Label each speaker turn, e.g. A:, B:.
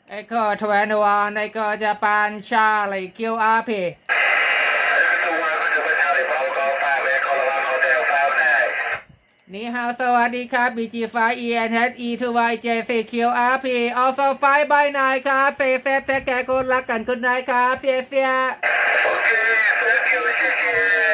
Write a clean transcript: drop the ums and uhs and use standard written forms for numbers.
A: Echo 21 Echo Japan Charlie QRP นี่ฮาวสวัสดีครับ BG5 ENHE 2 YJC QRP Also 5 by 9ครับเซฟแท็กแกคนรักกันคุณนายครับเสีย
B: โอเค thank you 谢谢